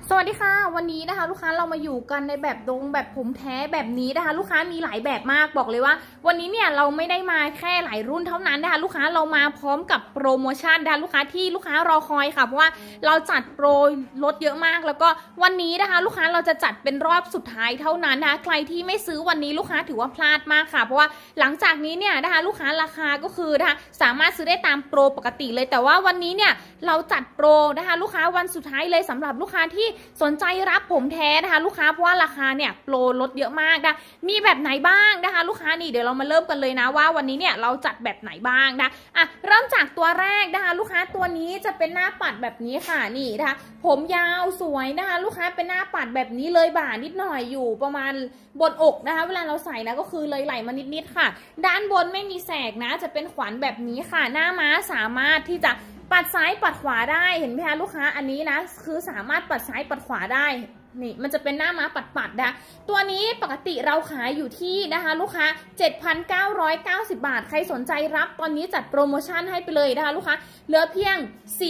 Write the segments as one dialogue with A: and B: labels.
A: สวัสดีค่ะวันนี้นะคะลูกค้าเรามาอยู่กันในแบบดงแบบผมแท้แบบนี้นะคะลูกค้ามีหลายแบบมากบอกเลยว่าวันนี้เนี่ยเราไม่ได้มาแค่หลายรุ่นเท่านั้นนะคะลูกค้าเรามาพร้อมกับโปรโมชั่นนะคะลูกค้าที่ลูกค้ารอคอยค่ะเพราะว่าเราจัดโปรลดเยอะมากแล้วก็วันนี้นะคะลูกค้าเราจะจัดเป็นรอบสุดท้ายเท่านั้นนะคะใครที่ไม่ซื้อวันนี้ลูกค้าถือว่าพลาดมากค่ะเพราะว่าหลังจากนี้เนี่ยนะคะลูกค้าราคาก็คือนะคะสามารถซื้อได้ตามโปรปกติเลยแต่ว่าวันนี้เนี่ยเราจัดโปรนะคะลูกค้าวันสุดท้ายเลยสำหรับลูกค้าที่สนใจรับผมแท้นะคะลูกค้าเพราะว่าราคาเนี่ยโปรลดเยอะมากนะมีแบบไหนบ้างนะคะลูกค้านี่เดี๋ยวเรามาเริ่มกันเลยนะว่าวันนี้เนี่ยเราจัดแบบไหนบ้างนะเริ่มจากตัวแรกนะคะลูกค้าตัวนี้จะเป็นหน้าปัดแบบนี้ค่ะนี่นะคะผมยาวสวยนะคะลูกค้าเป็นหน้าปัดแบบนี้เลยบ่านิดหน่อยอยู่ประมาณบนอกนะคะเวลาเราใส่นะก็คือเลยไหลมานิดๆค่ะด้านบนไม่มีแสกนะจะเป็นขวัญแบบนี้ค่ะหน้าม้าสามารถที่จะปัดซ้ายปัดขวาได้เห็นไหมคะลูกค้าอันนี้นะคือสามารถปัดซ้ายปัดขวาได้นี่มันจะเป็นหน้าม้าปัดนะตัวนี้ปกติเราขายอยู่ที่นะคะลูกค้า 7,990 บาทใครสนใจรับตอนนี้จัดโปรโมชั่นให้ไปเลยนะคะลูกค้าเหลือเพียง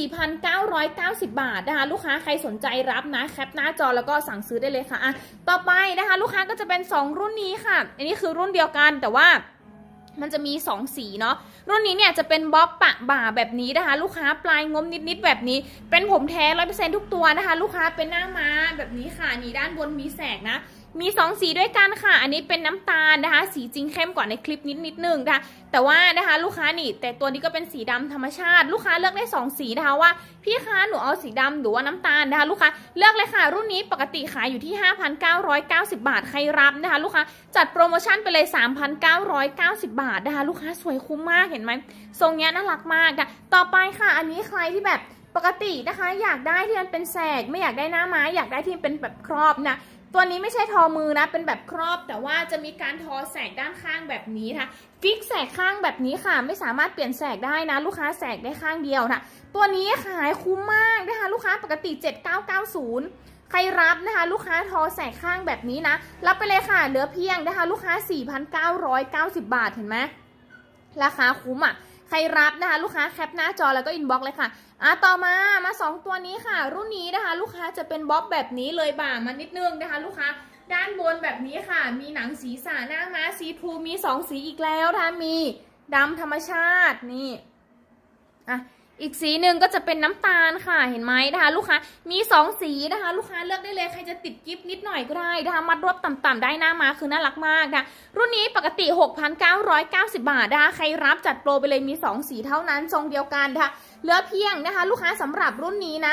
A: 4,990 บาทนะคะลูกค้าใครสนใจรับนะแคปหน้าจอแล้วก็สั่งซื้อได้เลยค่ะต่อไปนะคะลูกค้าก็จะเป็น2รุ่นนี้ค่ะอันนี้คือรุ่นเดียวกันแต่ว่ามันจะมี2สีเนาะรุ่นนี้เนี่ยจะเป็นบ๊อบปะบ่าแบบนี้นะคะลูกค้าปลายงมนิดๆแบบนี้เป็นผมแท้ 100% ทุกตัวนะคะลูกค้าเป็นหน้าม้าแบบนี้ค่ะนี่ด้านบนมีแสกนะมี2สีด้วยกันค่ะอันนี้เป็นน้ำตาลนะคะสีจริงเข้มกว่าในคลิปนิดนึงนะคะแต่ว่านะคะลูกค้านี่แต่ตัวนี้ก็เป็นสีดำธรรมชาติลูกค้าเลือกได้2สีนะคะว่าพี่คะหนูเอาสีดำหรือว่าน้ำตาลนะคะลูกค้าเลือกเลยค่ะรุ่นนี้ปกติขายอยู่ที่ 5,990 บาทใครรับนะคะลูกค้าจัดโปรโมชั่นไปเลย 3,990 บาทนะคะลูกค้าสวยคุ้มมากเห็นไหมทรงนี้น่ารักมากนะต่อไปค่ะอันนี้ใครที่แบบปกตินะคะอยากได้ที่มันเป็นแสกไม่อยากได้หน้าไม้อยากได้ที่เป็นแบบครอบนะตัวนี้ไม่ใช่ทอมือนะเป็นแบบครอบแต่ว่าจะมีการทอแสกด้านข้างแบบนี้ค่ะฟิกแสกข้างแบบนี้ค่ะไม่สามารถเปลี่ยนแสกได้นะลูกค้าแสกได้ข้างเดียวนะตัวนี้ขายคุ้มมากนะคะลูกค้าปกติ 7,990 ใครรับนะคะลูกค้าทอแสกข้างแบบนี้นะรับไปเลยค่ะเหลือเพียงนะคะลูกค้า 4,990 บาทเห็นไหมราคาคุ้มใครรับนะคะลูกค้าแคปหน้าจอแล้วก็อินบ็อกซ์เลยค่ะต่อมา2ตัวนี้ค่ะรุ่นนี้นะคะลูกค้าจะเป็นบ๊อบแบบนี้เลยบ่ามานิดนึงนะคะลูกค้าด้านบนแบบนี้ค่ะมีหนังศีรษะหน้าม้าสีทูมี2สีอีกแล้วนะคะมีดำธรรมชาตินี่อีกสีหนึ่งก็จะเป็นน้ำตาลค่ะเห็นไหมนะคะลูกค้ามี2สีนะคะลูกค้าเลือกได้เลยใครจะติดกิ๊บนิดหน่อยก็ได้นะคะมัดรวบต่ำๆได้หน้ามาคือน่ารักมากนะรุ่นนี้ปกติ 6,990 บาทนะคะใครรับจัดโปรไปเลยมี2สีเท่านั้นทรงเดียวกันนะคะเหลือเพียงนะคะลูกค้าสำหรับรุ่นนี้นะ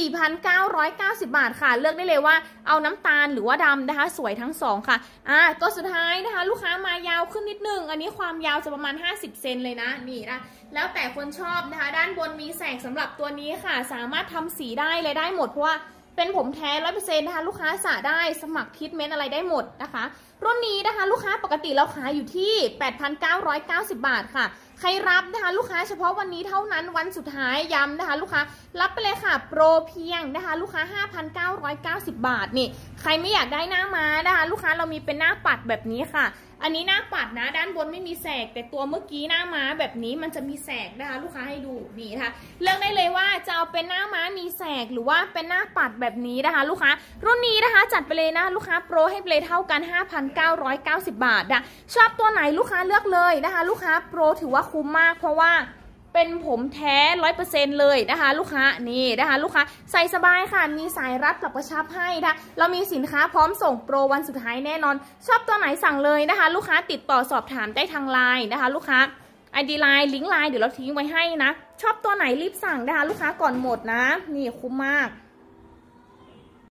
A: 4,990 บาทค่ะเลือกได้เลยว่าเอาน้ำตาลหรือว่าดำนะคะสวยทั้ง2ค่ะตัวสุดท้ายนะคะลูกค้ามายาวขึ้นนิดนึงอันนี้ความยาวจะประมาณ50 เซนเลยนะนี่นะแล้วแต่คนชอบนะคะด้านบนมีแสกสำหรับตัวนี้ค่ะสามารถทำสีได้เลยได้หมดเพราะว่าเป็นผมแท้ 100% นะคะลูกค้าสระได้สมัครทรีทเมนต์อะไรได้หมดนะคะรุ่นนี้นะคะลูกค้าปกติเราขายอยู่ที่ 8,990 บาทค่ะใครรับนะคะลูกค้าเฉพาะวันนี้เท่านั้นวันสุดท้ายย้ำนะคะลูกค้ารับไปเลยค่ะโปรเพียงนะคะลูกค้า 5,990 บาทนี่ใครไม่อยากได้หน้าม้านะคะลูกค้าเรามีเป็นหน้าปัดแบบนี้ค่ะอันนี้หน้าปัดนะด้านบนไม่มีแสกแต่ตัวเมื่อกี้หน้าม้าแบบนี้มันจะมีแสกนะคะลูกค้าให้ดูนี่นะคะเลือกได้เลยว่าจะเอาเป็นหน้าม้ามีแสกหรือว่าเป็นหน้าปัดแบบนี้นะคะลูกค้ารุ่นนี้นะคะจัดไปเลยนะลูกค้าโปรให้ไปเลยเท่ากัน 5,990 บาทนะชอบตัวไหนลูกค้าเลือกเลยนะคะลูกค้าโปรถือว่าคุ้มมากเพราะว่าเป็นผมแท้ 100% เลยนะคะลูกค้านี่นะคะลูกค้าใส่สบายค่ะมีสายรัดปรับกระชับให้นะคะเรามีสินค้าพร้อมส่งโปรวันสุดท้ายแน่นอนชอบตัวไหนสั่งเลยนะคะลูกค้าติดต่อสอบถามได้ทางไลน์นะคะลูกค้า ID ไลน์ลิงก์ไลน์เดี๋ยวเราทิ้งไว้ให้นะชอบตัวไหนรีบสั่งนะคะลูกค้าก่อนหมดนะนี่คุ้มมาก